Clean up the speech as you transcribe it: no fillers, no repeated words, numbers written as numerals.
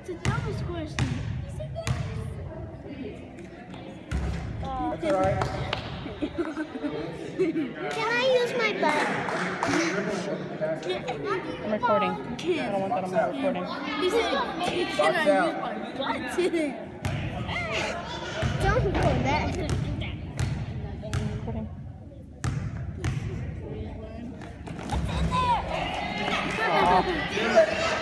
That's the dumbest question. That's all right. Can I use my butt? I'm recording. I don't want that on my recording. He said, can I use my butt? Don't record that. Recording. What's in there?